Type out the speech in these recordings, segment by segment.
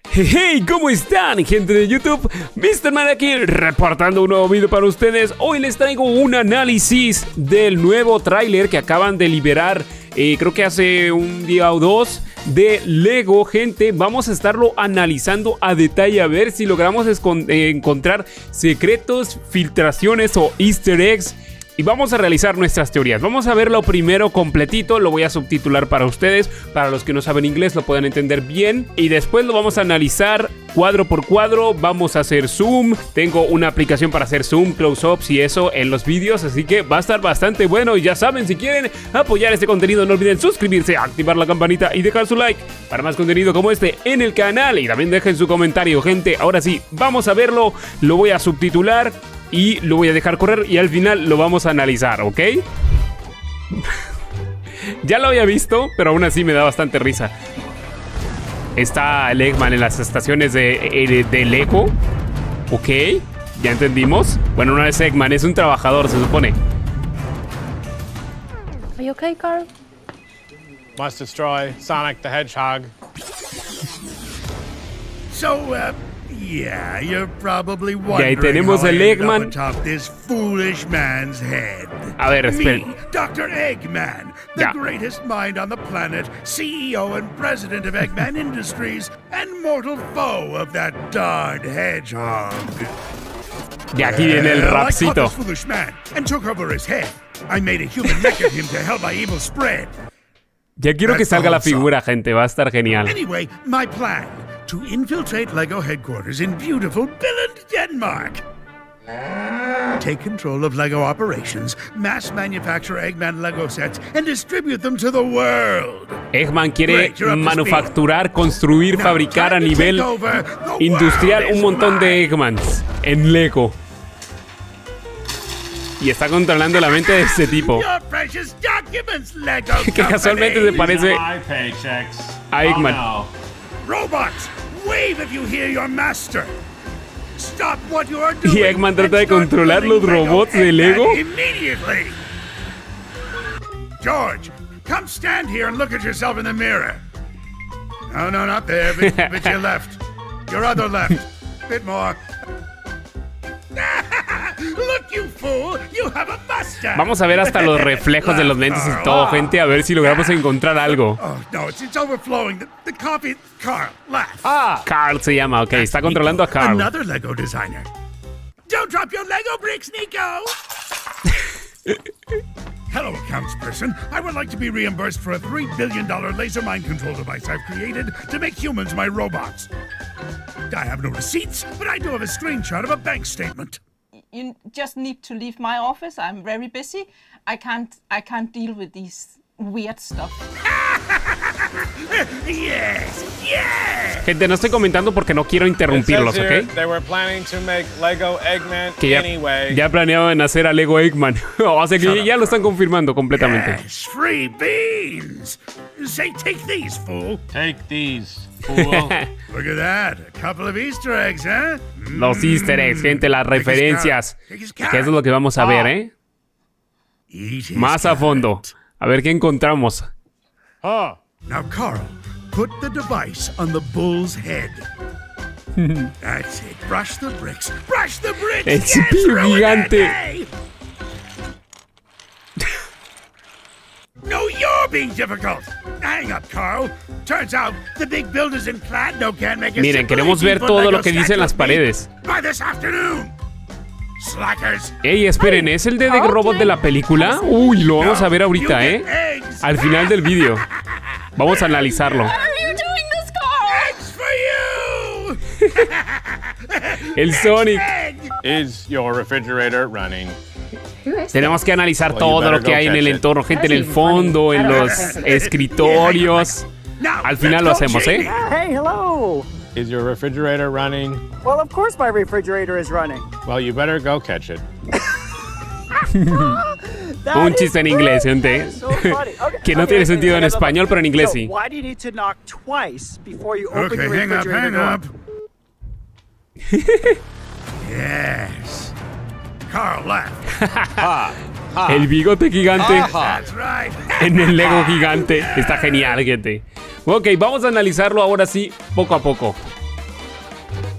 Hey, ¿cómo están, gente de YouTube? Mr. Man aquí reportando un nuevo video para ustedes. Hoy les traigo un análisis del nuevo tráiler que acaban de liberar, creo que hace un día o dos, de Lego, gente. Vamos a estarlo analizando a detalle a ver si logramos encontrar secretos, filtraciones o easter eggs. Y vamos a realizar nuestras teorías. Vamos a verlo primero completito. Lo voy a subtitular para ustedes. Para los que no saben inglés lo pueden entender bien. Y después lo vamos a analizar cuadro por cuadro. Vamos a hacer zoom. Tengo una aplicación para hacer zoom, close-ups y eso en los vídeos. Así que va a estar bastante bueno. Y ya saben, si quieren apoyar este contenido, no olviden suscribirse, activar la campanita y dejar su like para más contenido como este en el canal. Y también dejen su comentario, gente. Ahora sí, vamos a verlo. Lo voy a subtitular y lo voy a dejar correr y al final lo vamos a analizar, ¿ok? Ya lo había visto, pero aún así me da bastante risa. Está el Eggman en las estaciones de Lego. Ok, ya entendimos. Bueno, no es Eggman, es un trabajador, se supone. Are you okay, Carl? Must destroy Sonic the Hedgehog. So, yeah, you're probably Y ahí wondering tenemos how I el ended up Eggman. atop this foolish man's head. A ver, esperen. Me, Dr. Eggman, the Ya. greatest mind on the planet, CEO and president of Eggman Industries, and mortal foe of that darned hedgehog. Y aquí viene el I caught rapcito. this foolish man and took over his head. I made a human mech of him to help my evil spread. Ya quiero que salga la figura, gente, va a estar genial. Anyway, my plan: to infiltrate LEGO headquarters in beautiful Billund, Denmark. Take control of LEGO operations, mass manufacture Eggman LEGO sets, and distribute them to the world. Eggman quiere Great, you're up to manufacturar, construir, Now, fabricar a time to nivel take over. The industrial world un is montón de mine. Eggmans en Lego. Y está controlando la mente de este tipo. Your precious documents, LEGO Que casualmente se company. parece My paychecks. a Eggman. Oh, Robots, wave if you hear your master. Stop what you are doing. Y Eggman trata de and start controlar building los robots de Eggman Lego. Immediately. George, come stand here and look at yourself in the mirror. No, not there, but your left. Your other left. Bit more. Look, you fool. You have a mustache. Vamos a ver hasta los reflejos de los lentes y todo, gente, a ver si logramos encontrar algo. Oh, no, it's overflowing. The coffee. Carl, laugh. Carl se llama, ok, está controlando a Carl. Another Lego designer. Don't drop your Lego bricks, Nico! Hello, accounts person. I would like to be reimbursed for a $3 billion laser mind control device I've created to make humans my robots. I have no receipts, but I do have a screenshot of a bank statement. You just need to leave my office. I'm very busy. I can't deal with these weird stuff. Yes! Yes! Gente, no estoy comentando porque no quiero it interrumpirlos, says here ¿ok? they were planning to make Lego Eggman Que anyway. ya planeaban hacer a Lego Eggman. O sea que ya lo están confirmando completamente. Yes, free beans! Say, take these, fool. Take these, fool. Look at that. A couple of Easter eggs, huh? Los easter eggs, gente, las Take his referencias. carrot. Take his Que eso es carrot. lo que vamos a ver, ¿eh? Eat his Más a carrot. fondo. A ver qué encontramos. Huh. Now, Carl, put the device on the bull's head. That's it. Brush the bricks. Brush the bricks. El Yes, cepillo ruin gigante. that day. No, you're being difficult. Hang up, Carl. Turns out the big builders in Kladno can't make a Miren, simple queremos ver 18-foot todo Lego lo que dicen statue las of me paredes. by this afternoon. Slackers. Ey, esperen, ¿es el de The Robot de la película? Uy, lo vamos a ver ahorita, You ¿eh? get eggs. Al final del vídeo. Vamos a analizarlo. What are you doing this, Carl? Eggs for you. El Sonic. Egg. Is your refrigerator running? Tenemos que analizar Well, you todo better lo que go hay en el catch it. entorno, gente, en el fondo, en los escritorios. Now, Al final let's lo go, hacemos, ¿eh? Jamie. Hey, hello! Is your refrigerator running? Well, of course my refrigerator is running. Well, you better go catch it. That Un is chiste en inglés, gente. so funny. Okay, Que no okay, tiene okay, sentido en okay, español, pero en inglés so sí. why do you need to knock twice before you open Okay, your hang up, refrigerator hang door? up. Yes. Carl laughed. El bigote gigante That's right. en el Lego gigante. Está genial, gente. Ok, vamos a analizarlo ahora sí, poco a poco.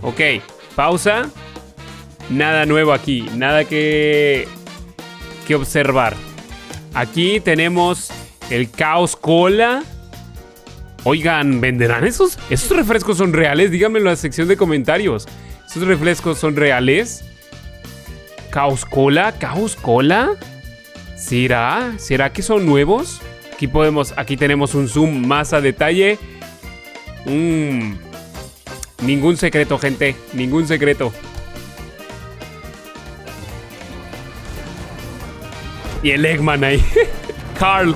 Ok, pausa. Nada nuevo aquí, nada que observar. Aquí tenemos el Chaos Cola. Oigan, ¿venderán esos? ¿Esos refrescos son reales? Díganme en la sección de comentarios. ¿Esos refrescos son reales? ¿Chaos Cola? ¿Chaos Cola? ¿Será? ¿Será que son nuevos? Aquí tenemos un zoom más a detalle. Ningún secreto, gente. Ningún secreto. Y el Eggman ahí. Carl.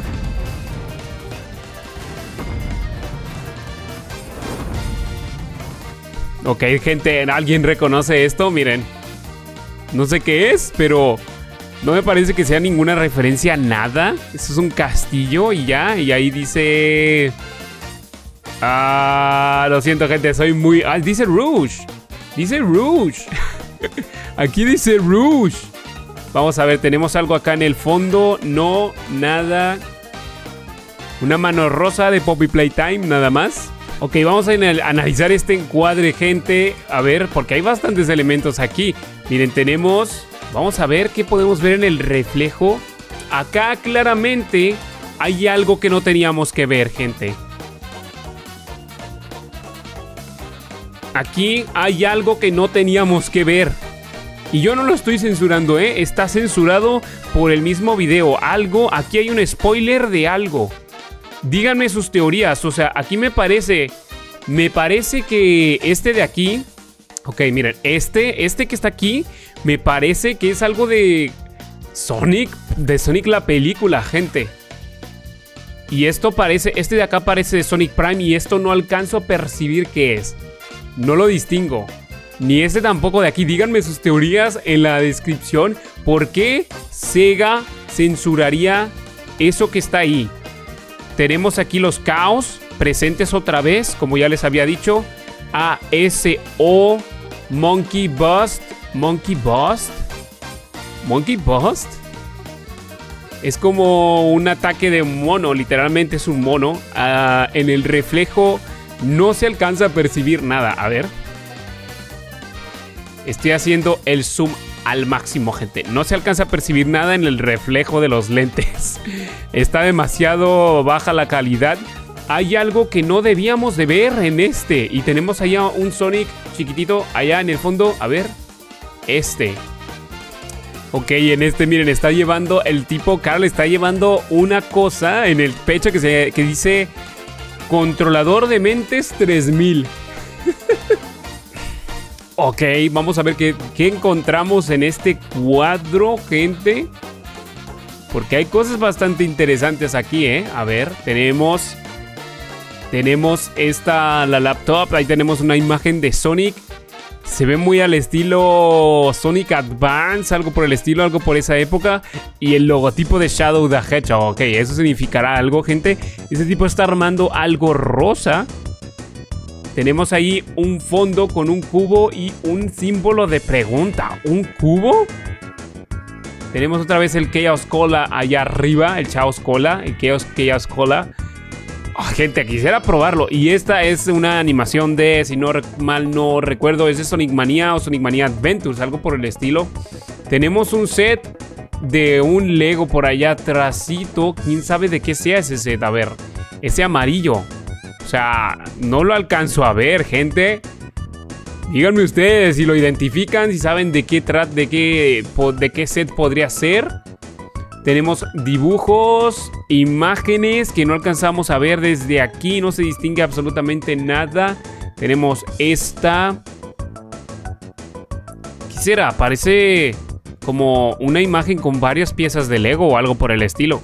Ok, gente, ¿alguien reconoce esto? Miren. No sé qué es, pero no me parece que sea ninguna referencia a nada. Esto es un castillo y ya. Y ahí dice... lo siento, gente, soy muy... dice Rouge. Dice Rouge. Aquí dice Rouge. Vamos a ver, tenemos algo acá en el fondo. No, nada. Una mano rosa de Poppy Playtime, nada más. Ok, vamos a analizar este encuadre, gente. A ver, porque hay bastantes elementos aquí. Miren, tenemos... Vamos a ver qué podemos ver en el reflejo. Acá claramente hay algo que no teníamos que ver, gente. Aquí hay algo que no teníamos que ver. Y yo no lo estoy censurando, ¿eh? Está censurado por el mismo video. Aquí hay un spoiler de algo. Díganme sus teorías. O sea, aquí me parece que este de aquí... Ok, miren, este que está aquí, me parece que es algo de Sonic la película, gente. Y esto parece, este de acá parece de Sonic Prime y esto no alcanzo a percibir qué es. No lo distingo. Ni este tampoco de aquí. Díganme sus teorías en la descripción. ¿Por qué Sega censuraría eso que está ahí? Tenemos aquí los Chaos presentes otra vez, como ya les había dicho. ASO Monkey Bust. Monkey Bust. Monkey Bust. Es como un ataque de mono. Literalmente es un mono. En el reflejo no se alcanza a percibir nada. A ver. Estoy haciendo el zoom al máximo, gente. No se alcanza a percibir nada en el reflejo de los lentes. Está demasiado baja la calidad. Hay algo que no debíamos de ver en este. Y tenemos allá un Sonic chiquitito allá en el fondo. A ver. Ok, en este, miren, está llevando el tipo Carl, está llevando una cosa en el pecho que dice Controlador de Mentes 3000. Ok, vamos a ver qué encontramos en este cuadro, gente. Porque hay cosas bastante interesantes aquí, ¿eh? A ver, tenemos la laptop. Ahí tenemos una imagen de Sonic. Se ve muy al estilo Sonic Advance, algo por el estilo, algo por esa época. Y el logotipo de Shadow the Hedgehog. Ok, eso significará algo, gente. Este tipo está armando algo rosa. Tenemos ahí un fondo con un cubo y un símbolo de pregunta. ¿Un cubo? Tenemos otra vez el Chaos Cola allá arriba. El Chaos Cola. El Chaos Cola. Oh, gente, quisiera probarlo. Y esta es una animación de, si no mal no recuerdo, es de Sonic Mania o Sonic Mania Adventures, algo por el estilo. Tenemos un set de un Lego por allá atrásito. ¿Quién sabe de qué sea ese set? A ver, ese amarillo. O sea, no lo alcanzo a ver, gente. Díganme ustedes si lo identifican, si saben de qué set podría ser. Tenemos dibujos, imágenes que no alcanzamos a ver desde aquí. No se distingue absolutamente nada. Tenemos esta. ¿Qué será? Parece como una imagen con varias piezas de Lego o algo por el estilo.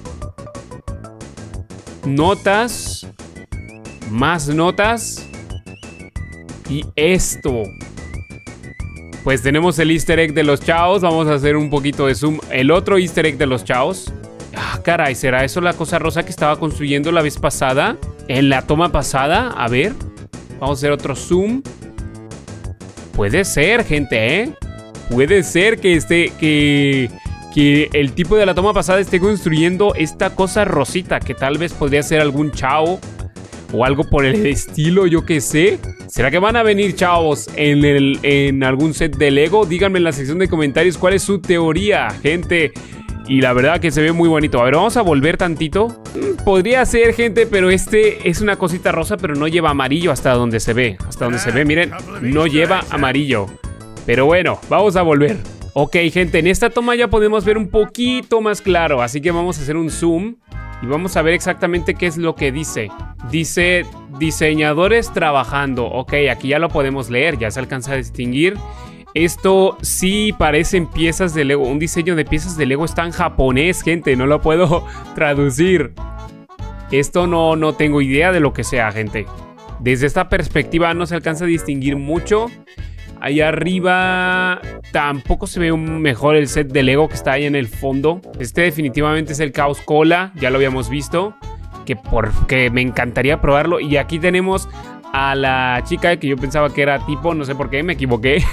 Notas. Más notas. Y esto. Pues tenemos el easter egg de los Chaos. Vamos a hacer un poquito de zoom. El otro easter egg de los Chaos. Ah, caray, ¿será eso la cosa rosa que estaba construyendo la vez pasada? En la toma pasada, a ver. Vamos a hacer otro zoom. Puede ser, gente, ¿eh? Puede ser que el tipo de la toma pasada esté construyendo esta cosa rosita, que tal vez podría ser algún Chao o algo por el estilo, yo qué sé. ¿Será que van a venir chavos en algún set de Lego? Díganme en la sección de comentarios cuál es su teoría, gente. Y la verdad que se ve muy bonito. A ver, vamos a volver tantito. Podría ser, gente, pero este es una cosita rosa, pero no lleva amarillo hasta donde se ve. Hasta donde se ve, miren, no lleva amarillo. Pero bueno, vamos a volver. Ok, gente, en esta toma ya podemos ver un poquito más claro. Así que vamos a hacer un zoom y vamos a ver exactamente qué es lo que dice. Dice diseñadores trabajando. Ok, aquí ya lo podemos leer, ya se alcanza a distinguir. Esto sí parecen piezas de Lego. Un diseño de piezas de Lego está en japonés, gente. No lo puedo traducir. Esto no tengo idea de lo que sea, gente. Desde esta perspectiva no se alcanza a distinguir mucho. Ahí arriba tampoco se ve mejor el set de Lego que está ahí en el fondo. Este definitivamente es el Chaos Cola. Ya lo habíamos visto. Que me encantaría probarlo. Y aquí tenemos a la chica que yo pensaba que era tipo, no sé por qué, me equivoqué,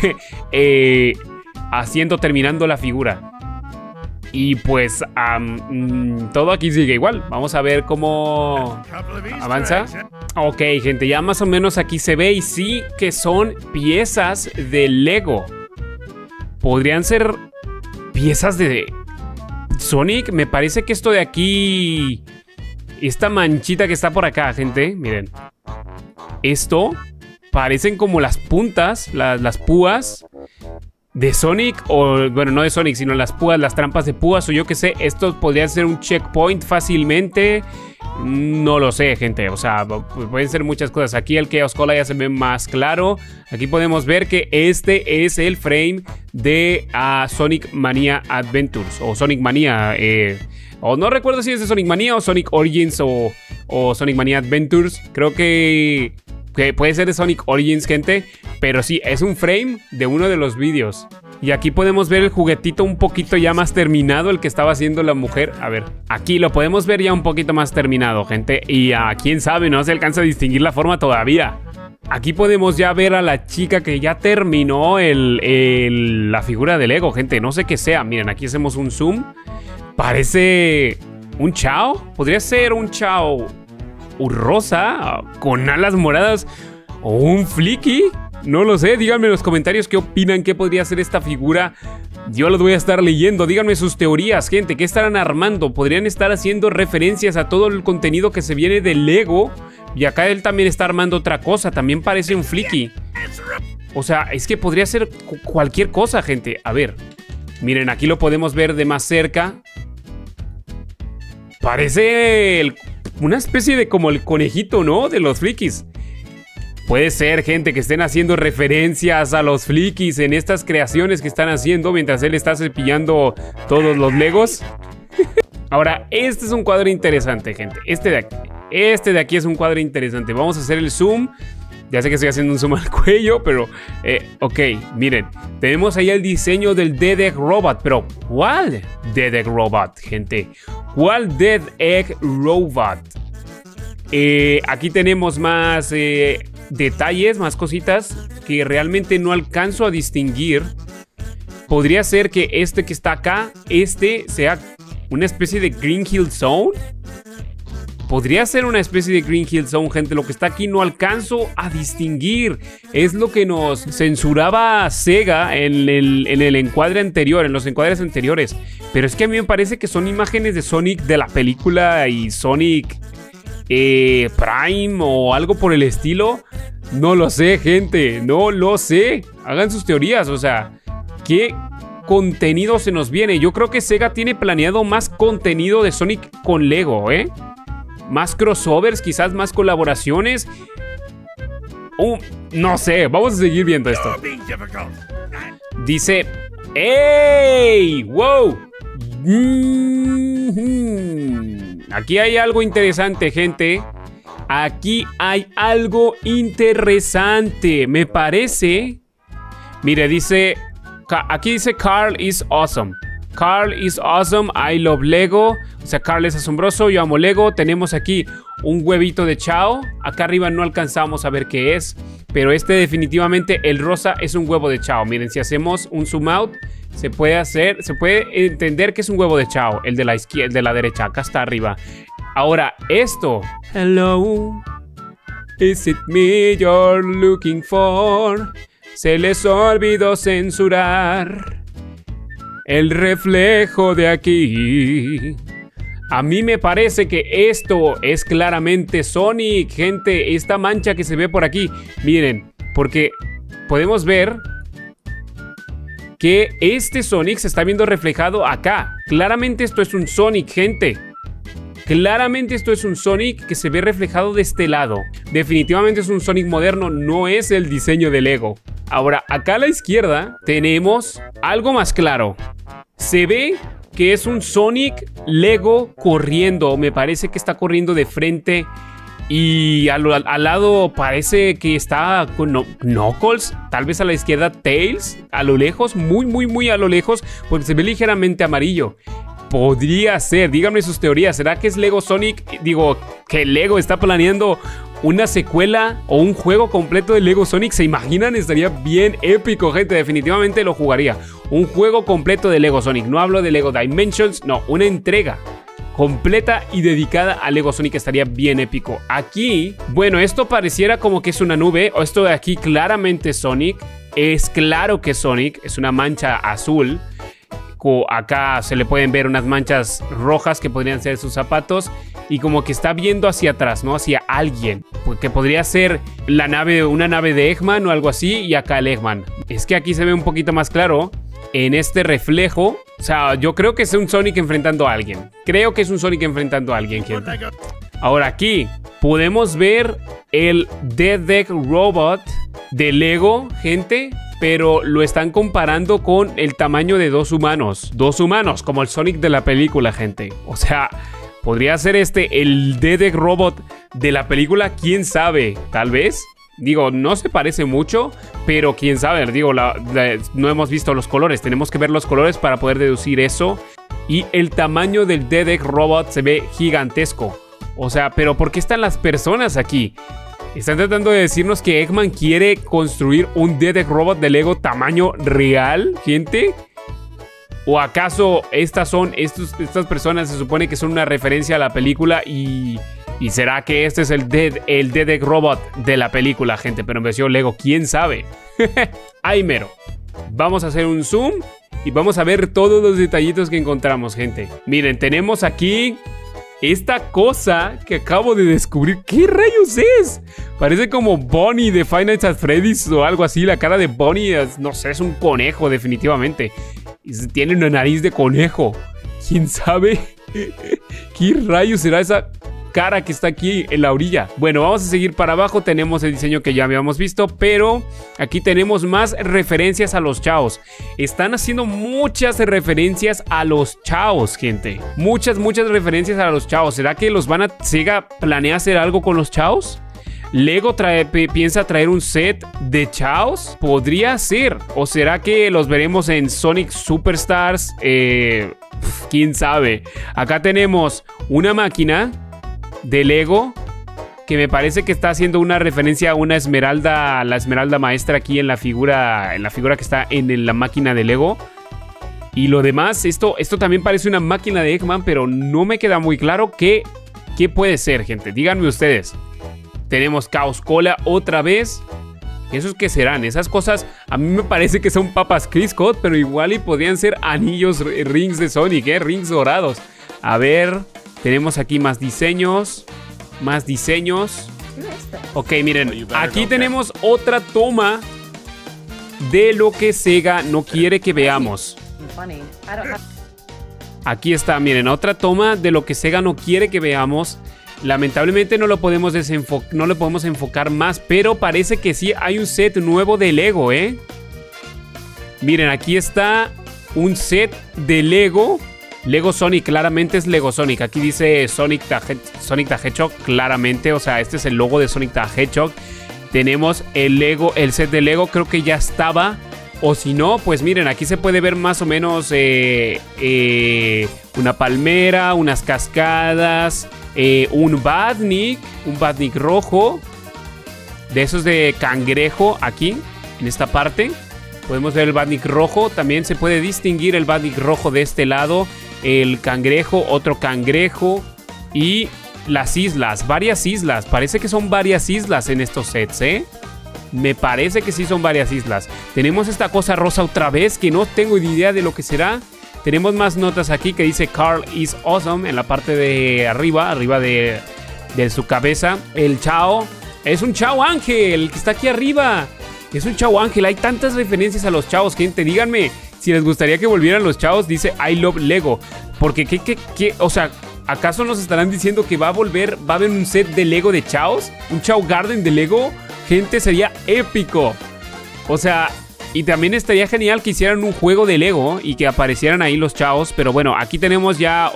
terminando la figura. Y pues todo aquí sigue igual. Vamos a ver cómo avanza. Ok, gente, ya más o menos aquí se ve y sí que son piezas de Lego. Podrían ser piezas de Sonic. Me parece que esto de aquí, esta manchita que está por acá, gente, miren. Esto parecen como las puntas, las púas de Sonic, o bueno, no de Sonic, sino las púas, las trampas de púas, o yo qué sé. Esto podría ser un checkpoint fácilmente. No lo sé, gente, o sea, pueden ser muchas cosas. Aquí el Chaos Cola ya se ve más claro. Aquí podemos ver que este es el frame de Sonic Mania Adventures, o Sonic Mania, o no recuerdo si es de Sonic Mania o Sonic Origins o Sonic Mania Adventures. Creo que puede ser de Sonic Origins, gente. Pero sí, es un frame de uno de los vídeos. Y aquí podemos ver el juguetito un poquito ya más terminado, el que estaba haciendo la mujer. A ver, aquí lo podemos ver ya un poquito más terminado, gente. Y quién sabe, no se alcanza a distinguir la forma todavía. Aquí podemos ya ver a la chica que ya terminó la figura de Lego, gente. No sé qué sea. Miren, aquí hacemos un zoom. Parece un Chao. Podría ser un Chao rosa con alas moradas o un Flicky. No lo sé, díganme en los comentarios qué opinan, qué podría ser esta figura. Yo los voy a estar leyendo, díganme sus teorías, gente. ¿Qué estarán armando? Podrían estar haciendo referencias a todo el contenido que se viene de Lego. Y acá él también está armando otra cosa, también parece un Flicky. O sea, es que podría ser cualquier cosa, gente. A ver, miren, aquí lo podemos ver de más cerca. Parece una especie de como el conejito, ¿no? De los Flickies. Puede ser, gente, que estén haciendo referencias a los Flickies en estas creaciones que están haciendo mientras él está cepillando todos los Legos. Ahora, este es un cuadro interesante, gente. Este de aquí es un cuadro interesante. Vamos a hacer el zoom. Ya sé que estoy haciendo un zoom al cuello, pero ok, miren. Tenemos ahí el diseño del Dead Egg Robot. Pero, ¿cuál Dead Egg Robot, gente? ¿Cuál Dead Egg Robot? Aquí tenemos más detalles, más cositas que realmente no alcanzo a distinguir. Podría ser que este que está acá, sea una especie de Green Hill Zone. Podría ser una especie de Green Hill Zone, gente. Lo que está aquí no alcanzo a distinguir. Es lo que nos censuraba Sega en el encuadre anterior, en los encuadres anteriores. Pero es que a mí me parece que son imágenes de Sonic de la película y Sonic Prime o algo por el estilo. No lo sé, gente. No lo sé. Hagan sus teorías. O sea, ¿qué contenido se nos viene? Yo creo que Sega tiene planeado más contenido de Sonic con Lego, ¿eh? Más crossovers, quizás más colaboraciones. No sé, vamos a seguir viendo esto. Dice, ¡ey! ¡Wow! Aquí hay algo interesante, gente. Aquí hay algo interesante. Me parece. Mire, dice. Aquí dice Carl is awesome. Carl is awesome, I love Lego. O sea, Carl es asombroso, yo amo Lego. Tenemos aquí un huevito de Chao. Acá arriba no alcanzamos a ver qué es, pero definitivamente el rosa es un huevo de Chao. Miren, si hacemos un zoom out, se puede entender que es un huevo de Chao. El de la izquierda, el de la derecha, acá está arriba. Ahora, esto. Hello. Is it me you're looking for? Se les olvidó censurar el reflejo de aquí. A mí me parece que esto es claramente Sonic, gente. Esta mancha que se ve por aquí, miren, porque podemos ver que este Sonic se está viendo reflejado acá. Claramente esto es un Sonic, gente. Claramente esto es un Sonic que se ve reflejado de este lado. Definitivamente es un Sonic moderno, no es el diseño de Lego. Ahora, acá a la izquierda tenemos algo más claro. Se ve que es un Sonic Lego corriendo. Me parece que está corriendo de frente. Y al lado parece que está con Knuckles. Tal vez a la izquierda Tails. A lo lejos, muy a lo lejos, porque se ve ligeramente amarillo. Podría ser, díganme sus teorías. ¿Será que es Lego Sonic? Digo, que Lego está planeando una secuela o un juego completo de Lego Sonic. ¿Se imaginan? Estaría bien épico, gente. Definitivamente lo jugaría. Un juego completo de Lego Sonic. No hablo de Lego Dimensions, no, una entrega completa y dedicada a Lego Sonic estaría bien épico. Aquí, bueno, esto pareciera como que es una nube. O esto de aquí claramente es Sonic. Es claro que es Sonic. Es una mancha azul. Acá se le pueden ver unas manchas rojas que podrían ser sus zapatos. Y como que está viendo hacia atrás, ¿no? Hacia alguien. Que podría ser la nave, una nave de Eggman o algo así. Y acá el Eggman. Es que aquí se ve un poquito más claro en este reflejo. O sea, yo creo que es un Sonic enfrentando a alguien. Creo que es un Sonic enfrentando a alguien, gente. Ahora aquí podemos ver el Dead Egg Robot de Lego, gente. Pero lo están comparando con el tamaño de dos humanos. Dos humanos, como el Sonic de la película, gente. O sea, podría ser el Dead Egg Robot de la película. ¿Quién sabe? Tal vez. Digo, no se parece mucho, pero quién sabe. Digo, no hemos visto los colores. Tenemos que ver los colores para poder deducir eso. Y el tamaño del Dead Egg Robot se ve gigantesco. O sea, pero ¿por qué están las personas aquí? ¿Están tratando de decirnos que Eggman quiere construir un Dead Egg Robot de Lego tamaño real, gente? ¿O acaso estas personas se supone que son una referencia a la película y será que este es el Dead Egg Robot de la película, gente? Pero en versión Lego, ¿quién sabe? Ahí mero. Vamos a hacer un zoom y vamos a ver todos los detallitos que encontramos, gente. Miren, tenemos aquí esta cosa que acabo de descubrir. ¿Qué rayos es? Parece como Bonnie de Five Nights at Freddy's o algo así. La cara de Bonnie, no sé, es un conejo definitivamente. Y tiene una nariz de conejo. ¿Quién sabe qué rayos será esa cara que está aquí en la orilla? Bueno, vamos a seguir para abajo. Tenemos el diseño que ya habíamos visto, pero aquí tenemos más referencias a los Chaos. Están haciendo muchas referencias a los Chaos, gente. Muchas referencias a los Chaos. ¿Será que Sega planea hacer algo con los Chaos? ¿Lego piensa traer un set de Chaos? Podría ser. ¿O será que los veremos en Sonic Superstars? ¿Quién sabe? Acá tenemos una máquina de Lego que me parece que está haciendo una referencia a una esmeralda, la esmeralda maestra aquí en la figura que está en la máquina de Lego. Y lo demás, esto también parece una máquina de Eggman, pero no me queda muy claro qué puede ser, gente. Díganme ustedes. Tenemos Chaos Cola otra vez. ¿Esos qué serán? Esas cosas a mí me parece que son papas Crisco, pero igual y podrían ser anillos, rings de Sonic, rings dorados. A ver, tenemos aquí más diseños. Más diseños. Ok, miren, aquí tenemos otra toma de lo que Sega no quiere que veamos. Aquí está, miren, otra toma de lo que Sega no quiere que veamos. Lamentablemente no lo podemos enfocar más, pero parece que sí hay un set nuevo de Lego, Miren, aquí está un set de Lego. Lego Sonic, claramente es Lego Sonic. Aquí dice Sonic the Hedgehog, claramente. O sea, este es el logo de Sonic the Hedgehog. Tenemos el set de Lego, creo que ya estaba. O si no, pues miren, aquí se puede ver más o menos una palmera, unas cascadas, un Badnik rojo. De esos de cangrejo aquí, en esta parte. Podemos ver el Badnik rojo. También se puede distinguir el Badnik rojo de este lado. El cangrejo, otro cangrejo. Y las islas, varias islas. Parece que son varias islas en estos sets, ¿eh? Me parece que sí son varias islas. Tenemos esta cosa rosa otra vez que no tengo ni idea de lo que será. Tenemos más notas aquí que dice Carl is awesome en la parte de arriba de su cabeza. El Chao es un Chao Ángel que está aquí arriba. Es un Chao Ángel. Hay tantas referencias a los Chaos, gente. Díganme si les gustaría que volvieran los Chaos. Dice I love Lego. Porque ¿qué? O sea, ¿acaso nos estarán diciendo que va a haber un set de Lego de Chaos? ¿Un Chao Garden de Lego? Gente, sería épico. O sea, y también estaría genial que hicieran un juego de Lego y que aparecieran ahí los Chaos. Pero bueno, aquí tenemos ya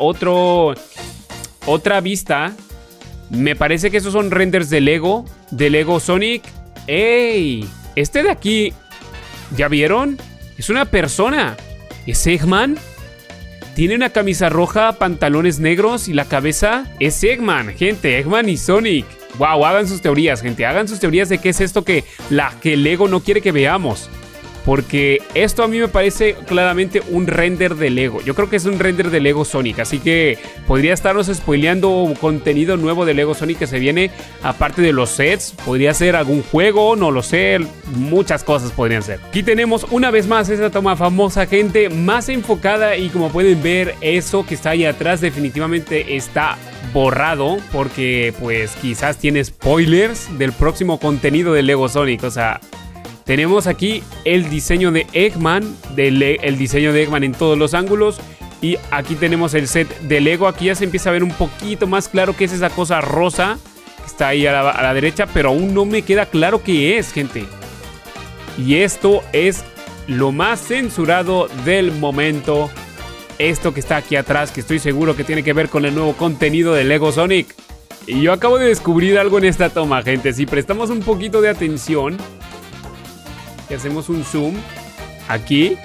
otra vista. Me parece que esos son renders de Lego Sonic. ¡Ey! Este de aquí, ¿ya vieron? Es una persona. ¿Es Eggman? Tiene una camisa roja, pantalones negros y la cabeza es Eggman, gente. Eggman y Sonic. Wow, hagan sus teorías, gente. Hagan sus teorías de qué es esto que Lego no quiere que veamos. Porque esto a mí me parece claramente un render de Lego. Yo creo que es un render de Lego Sonic. Así que podría estarnos spoileando contenido nuevo de Lego Sonic que se viene. Aparte de los sets, podría ser algún juego, no lo sé. Muchas cosas podrían ser. Aquí tenemos una vez más esa toma famosa, gente. Más enfocada y como pueden ver, eso que está ahí atrás definitivamente está borrado. Porque pues quizás tiene spoilers del próximo contenido de Lego Sonic. O sea... Tenemos aquí el diseño de Eggman, el diseño de Eggman en todos los ángulos. Y aquí tenemos el set de Lego. Aquí ya se empieza a ver un poquito más claro qué es esa cosa rosa que está ahí a la derecha, pero aún no me queda claro qué es, gente. Y esto es lo más censurado del momento. Esto que está aquí atrás, que estoy seguro que tiene que ver con el nuevo contenido de Lego Sonic. Y yo acabo de descubrir algo en esta toma, gente. Si prestamos un poquito de atención... Y hacemos un zoom aquí,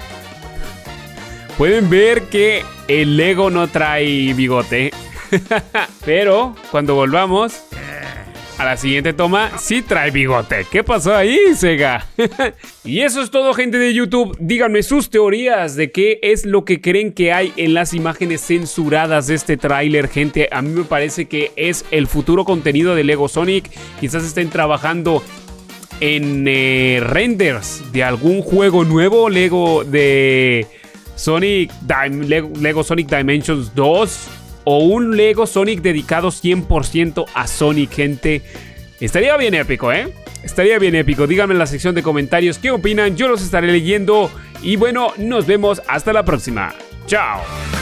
pueden ver que el Lego no trae bigote. Pero cuando volvamos a la siguiente toma, sí trae bigote. ¿Qué pasó ahí, Sega? Y eso es todo, gente de YouTube. Díganme sus teorías de qué es lo que creen que hay en las imágenes censuradas de este tráiler, gente. A mí me parece que es el futuro contenido de Lego Sonic. Quizás estén trabajando en renders de algún juego nuevo, Lego de Sonic, Lego Sonic Dimensions 2 o un Lego Sonic dedicado 100% a Sonic, gente. Estaría bien épico, ¿eh? Estaría bien épico. Díganme en la sección de comentarios qué opinan, yo los estaré leyendo. Y bueno, nos vemos hasta la próxima. Chao.